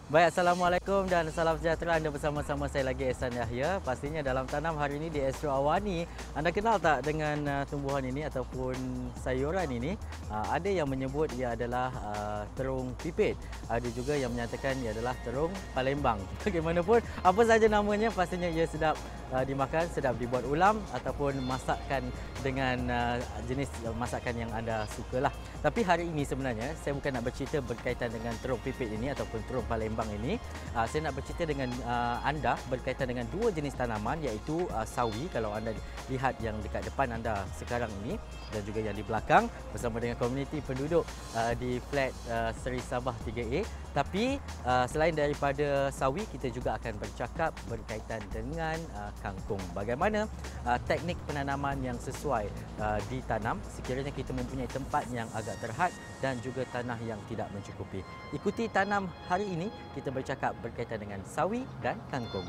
Baik, Assalamualaikum dan salam sejahtera. Anda bersama-sama saya lagi, Ehsan Yahya. Pastinya dalam tanam hari ini di Astro Awani, anda kenal tak dengan tumbuhan ini ataupun sayuran ini? Ada yang menyebut ia adalah terung pipit. Ada juga yang menyatakan ia adalah terung Palembang. Bagaimanapun, apa saja namanya, pastinya ia sedap dimakan, sedap dibuat ulam ataupun masakkan dengan jenis masakan yang anda sukalah. Tapi hari ini sebenarnya saya bukan nak bercerita berkaitan dengan terung pipit ini ataupun terung Palembang ini. Saya nak bercerita dengan anda berkaitan dengan dua jenis tanaman, iaitu sawi kalau anda lihat yang dekat depan anda sekarang ini dan juga yang di belakang bersama dengan komuniti penduduk di flat Seri Sabah 3A. Tapi selain daripada sawi, kita juga akan bercakap berkaitan dengan kangkung. Bagaimana teknik penanaman yang sesuai ditanam sekiranya kita mempunyai tempat yang agak terhad dan juga tanah yang tidak mencukupi. Ikuti tanam hari ini, kita bercakap berkaitan dengan sawi dan kangkung.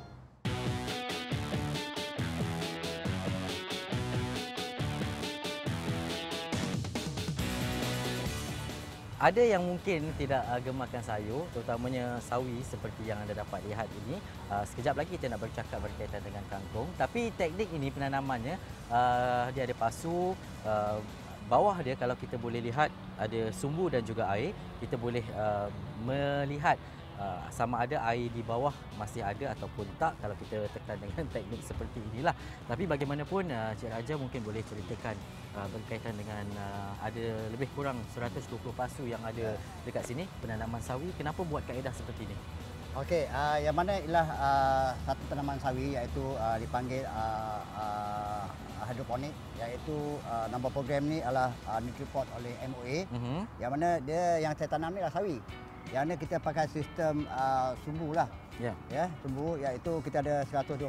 Ada yang mungkin tidak gemakan sayur, terutamanya sawi seperti yang anda dapat lihat ini. Sekejap lagi kita nak bercakap berkaitan dengan kangkung. Tapi teknik ini penanamannya, dia ada pasu. Bawah dia kalau kita boleh lihat ada sumbu dan juga air. Kita boleh melihat sama ada air di bawah masih ada ataupun tak kalau kita tekan dengan teknik seperti inilah. Tapi bagaimanapun, Cik Raja mungkin boleh ceritakan berkaitan dengan ada lebih kurang 120 pasu yang ada dekat sini penanaman sawi. Kenapa buat kaedah seperti ini? Okey, yang mana ialah satu tanaman sawi iaitu dipanggil hidroponik, iaitu nama program ni adalah Nutriport oleh MOA. Yang mana dia yang saya tanam ni adalah sawi. Yang mana kita pakai sistem sumbu lah. Ya, sumbu iaitu kita ada 120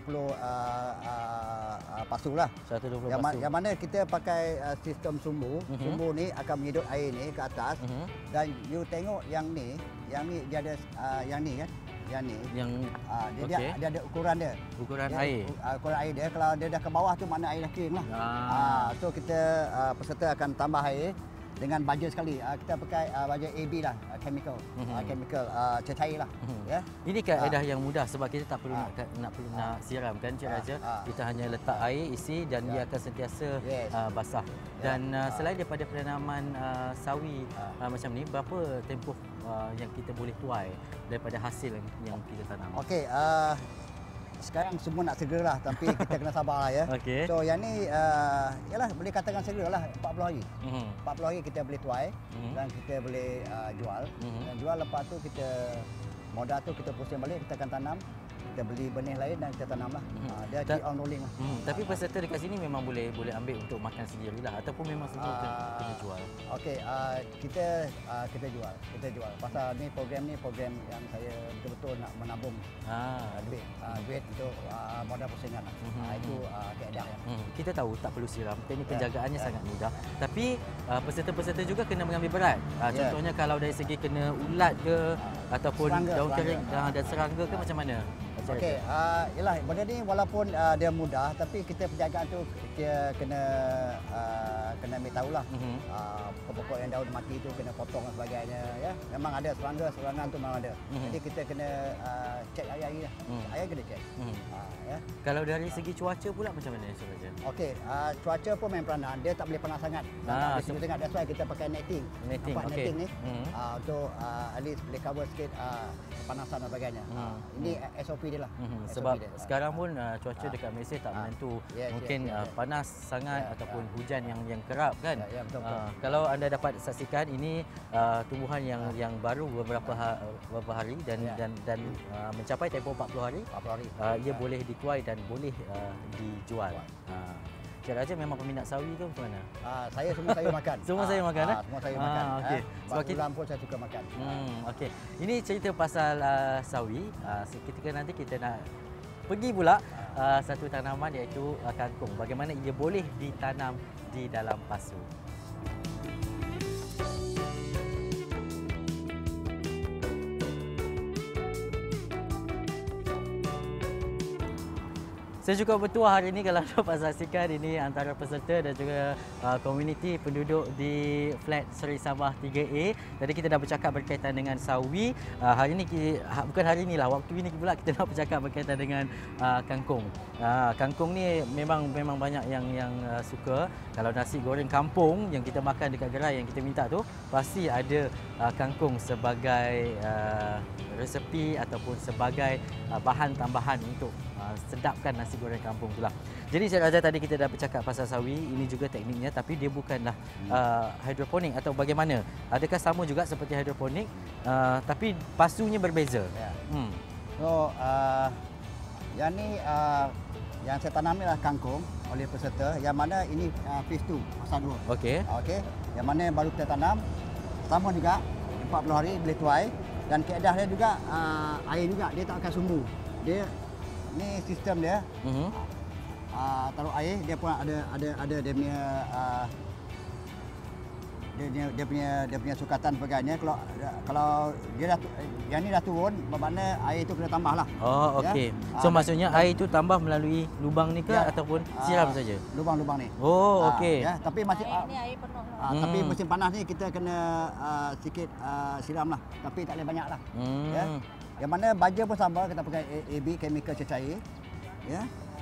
pasu lah. 120 yang, pasu. yang mana kita pakai sistem sumbu. Sumbu ni akan menyedot air ni ke atas. Dan you tengok yang ni dia ada yang ni kan. Yang ni dia ada ukuran dia. Ukuran air. Ukuran air dia, kalau dia dah ke bawah tu makna air dah kering lah. So kita peserta akan tambah air dengan baja sekali. Kita pakai baja AB lah, chemical. Chemical cecair lah. Ya. Ini kaedah yang mudah sebab kita tak perlu nak siram kan, Cik Raja. Kita hanya letak air, isi dan dia akan sentiasa basah. Dan selain daripada penanaman sawi macam ni, berapa tempoh yang kita boleh tuai daripada hasil yang kita tanam? Okey, sekarang semua nak segeralah, tapi kita kena sabarlah ya. Okay. So yang ni yalah boleh katakan segeralah 40 hari. 40 hari kita boleh tuai dan kita boleh jual. Dan jual lepas tu kita modal tu kita pusing balik, kita akan tanam. Kita beli benih lain dan kita tanamlah. Dia keep on rolling lah. Tapi peserta dekat sini memang boleh ambil untuk makan sendirilah ataupun memang semua kena jual. Okey, kita jual. Pasal ni program yang saya betul-betul nak menabung duit untuk modal pusingan. Itu keadaan. Kita tahu tak perlu siram. Teknik penjagaannya sangat mudah. Tapi peserta-peserta juga kena mengambil berat. Contohnya kalau dari segi kena ulat ke ataupun daun kering dan serangga ke, macam mana? Okey, yalah benda ni walaupun dia mudah, tapi kita penjagaan tu kita kena ambil tahulah. Pokok-pokok yang daun mati tu kena potong dan sebagainya ya. Memang ada serangan tu memang ada. Jadi kita kena cek air lah. Air kena cek. Ya. Kalau dari segi cuaca pula macam mana, Cik Raja? Okey, cuaca pun memang peranan. Dia tak boleh panas sangat. Di sini tengah, that's why kita pakai netting. Netting ni untuk at least boleh cover sikit panasan dan sebagainya. Ini SOP dia lah. Sebab sekarang pun cuaca dekat Malaysia tak menentu. Mungkin panas sangat ataupun hujan yang kerap kan. Betul. Kalau anda dapat saksikan, ini tumbuhan yang baru beberapa hari dan mencapai tempoh 40 hari. Ia boleh dituai dan boleh dijual. Cik Raja memang peminat sawi ke macam mana? Saya semua sayur makan. Semua sayur makan Semua sayur makan. Okey. Sebab ulam pun saya suka makan. Okey. Ini cerita pasal sawi. Ketika nanti kita nak pergi pula satu tanaman iaitu kangkung. Bagaimana ia boleh ditanam di dalam pasu. Saya juga bertuah hari ini kalau dapat saksikan ini antara peserta dan juga komuniti penduduk di flat Seri Sabah 3A. Tadi kita dah bercakap berkaitan dengan sawi. Hari ini bukan hari inilah, waktu ini pula kita nak bercakap berkaitan dengan kangkung. Kangkung ni memang banyak yang suka. Kalau nasi goreng kampung yang kita makan dekat gerai yang kita minta tu, pasti ada kangkung sebagai resepi ataupun sebagai bahan tambahan untuk sedapkan nasi goreng kampung itulah. Jadi Cik Raja, tadi kita dah bercakap pasal sawi, ini juga tekniknya, tapi dia bukanlah hidroponik atau bagaimana? Adakah sama juga seperti hidroponik, tapi pasunya berbeza? Ya. So, yang ni yang saya tanam ni lah kangkung oleh peserta, yang mana ini phase 2, fasa 2. Okey. Okey. Yang mana baru kita tanam, sama juga 40 hari boleh tuai, dan keedah dia juga air juga, dia tak akan sumbu. Dia ni sistem dia. Taruh air, dia pun ada dia punya dia punya sukatan sebagainya. Kalau dia dah yang ni dah turun, bermakna air itu kena tambah lah. Oh, okey. Ya? So maksudnya air itu tambah melalui lubang ni ke ataupun siram saja? Lubang-lubang ni. Oh, okey. Ya, tapi masih Ini air penuh. tapi musim panas ni kita kena sikit siram lah, tapi tak boleh banyak lah. Ya. Yang mana baja pun sama, kita pakai AB, chemical cecair. Ya.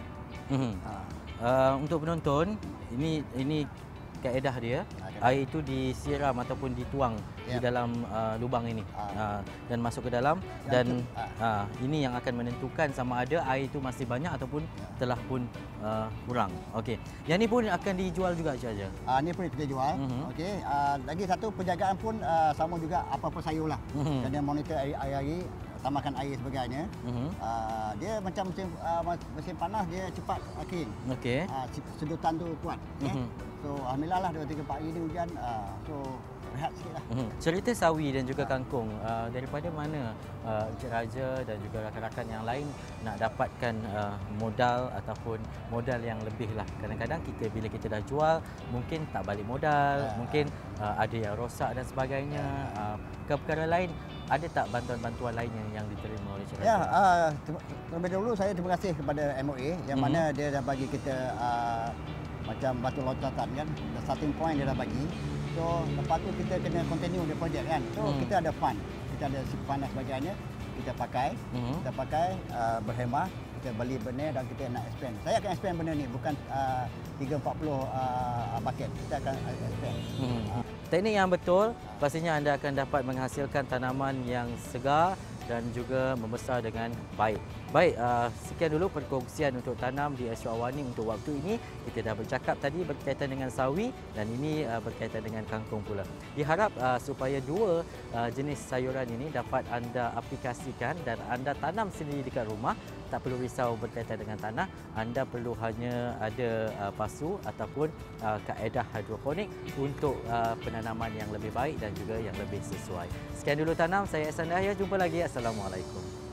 Untuk penonton, ini kaedah dia. Air itu disiram ataupun dituang di dalam lubang ini dan masuk ke dalam, dan ini yang akan menentukan sama ada air itu masih banyak ataupun telah pun kurang. Okey. Yang ni pun akan dijual juga saja. Ni pun kita jual. Okey. Lagi satu, penjagaan pun sama juga, apa-apa sayur lah. Kena monitor air, tambahkan air sebagainya. Dia macam musim panas, dia cepat kering. Okey. Sedutan tu kuat. So alhamdulillah lah 2-3 hari ni hujan, so rehat sikit lah. Cerita sawi dan juga kangkung, daripada mana Encik Raja dan juga rakan-rakan yang lain nak dapatkan modal ataupun modal yang lebih lah. Kadang-kadang bila kita dah jual, mungkin tak balik modal, mungkin ada yang rosak dan sebagainya. Perkara lain, ada tak bantuan-bantuan lain yang diterima oleh Encik Raja? Ya, terlebih dahulu saya terima kasih kepada MOA yang mana dia dah bagi kita macam batu loncatan kan, the starting point dia dah bagi. So lepas tu kita kena continue the project kan. So kita ada fund, kita ada fund dan sebagainya, kita pakai, berhemah, kita beli benda dan kita nak expand. Saya akan expand benda ni, bukan 3-40 bucket, kita akan expand. Teknik yang betul, pastinya anda akan dapat menghasilkan tanaman yang segar dan juga membesar dengan baik. Baik, sekian dulu perkongsian untuk tanam di Astro Awani untuk waktu ini. Kita dah bercakap tadi berkaitan dengan sawi dan ini berkaitan dengan kangkung pula. Diharap supaya dua jenis sayuran ini dapat anda aplikasikan dan anda tanam sendiri dekat rumah. Tak perlu risau berkaitan dengan tanah. Anda perlu hanya ada pasu ataupun kaedah hidroponik untuk penanaman yang lebih baik dan juga yang lebih sesuai. Sekian dulu tanam, saya Ehsan Dahya. Jumpa lagi. Assalamualaikum.